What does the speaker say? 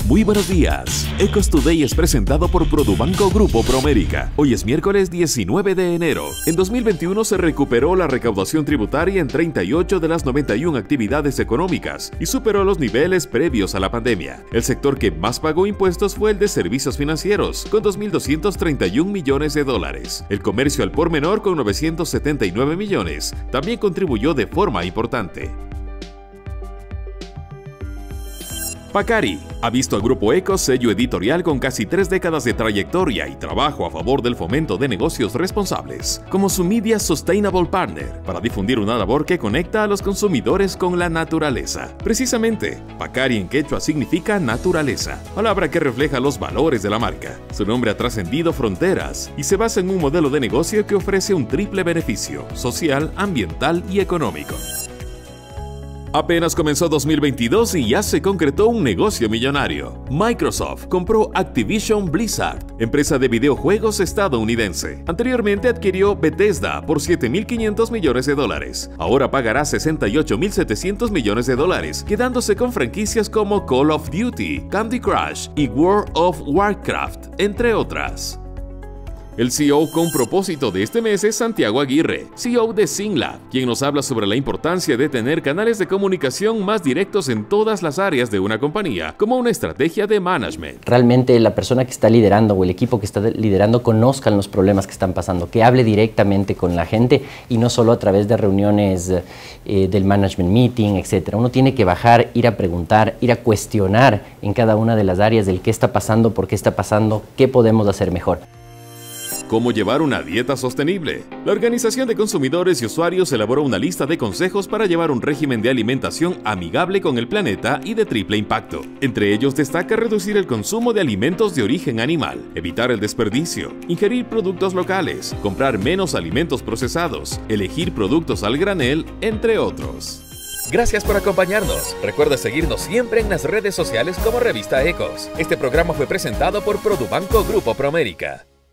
Muy buenos días. Ecos Today es presentado por Produbanco Grupo Promérica. Hoy es miércoles 19 de enero. En 2021 se recuperó la recaudación tributaria en 38 de las 91 actividades económicas y superó los niveles previos a la pandemia. El sector que más pagó impuestos fue el de servicios financieros, con 2.231 millones de dólares. El comercio al por menor, con 979 millones, también contribuyó de forma importante. Pacari ha visto a Grupo Ecos, sello editorial con casi 3 décadas de trayectoria y trabajo a favor del fomento de negocios responsables, como su Media Sustainable Partner, para difundir una labor que conecta a los consumidores con la naturaleza. Precisamente, Pacari en quechua significa naturaleza, palabra que refleja los valores de la marca. Su nombre ha trascendido fronteras y se basa en un modelo de negocio que ofrece un triple beneficio: social, ambiental y económico. Apenas comenzó 2022 y ya se concretó un negocio millonario. Microsoft compró Activision Blizzard, empresa de videojuegos estadounidense. Anteriormente adquirió Bethesda por 7.500 millones de dólares. Ahora pagará 68.700 millones de dólares, quedándose con franquicias como Call of Duty, Candy Crush y World of Warcraft, entre otras. El CEO con propósito de este mes es Santiago Aguirre, CEO de Sinlab, quien nos habla sobre la importancia de tener canales de comunicación más directos en todas las áreas de una compañía, como una estrategia de management. Realmente la persona que está liderando o el equipo que está liderando conozcan los problemas que están pasando, que hable directamente con la gente y no solo a través de reuniones del management meeting, etc. Uno tiene que bajar, ir a preguntar, ir a cuestionar en cada una de las áreas del qué está pasando, por qué está pasando, qué podemos hacer mejor. ¿Cómo llevar una dieta sostenible? La Organización de Consumidores y Usuarios elaboró una lista de consejos para llevar un régimen de alimentación amigable con el planeta y de triple impacto. Entre ellos destaca reducir el consumo de alimentos de origen animal, evitar el desperdicio, ingerir productos locales, comprar menos alimentos procesados, elegir productos al granel, entre otros. Gracias por acompañarnos. Recuerda seguirnos siempre en las redes sociales como Revista Ecos. Este programa fue presentado por Produbanco Grupo Promérica.